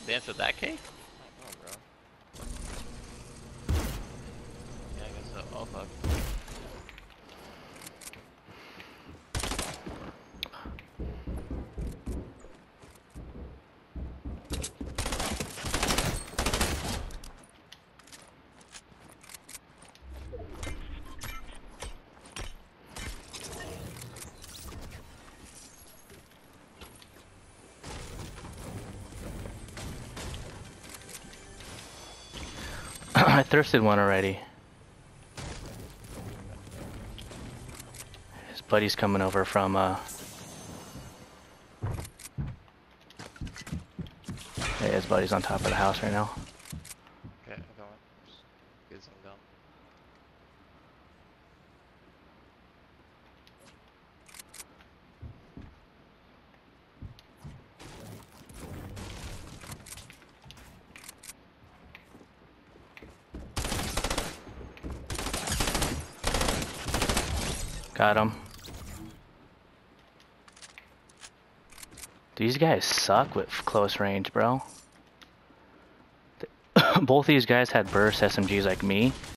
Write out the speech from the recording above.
Dance with that cake? Oh, bro. Yeah, I guess so. Oh fuck. I thirsted one already. His buddy's coming over from yeah, his buddy's on top of the house right now. Okay, I'm going. Just get some gum. Got him. These guys suck with close range, bro. Both these guys had burst SMGs like me.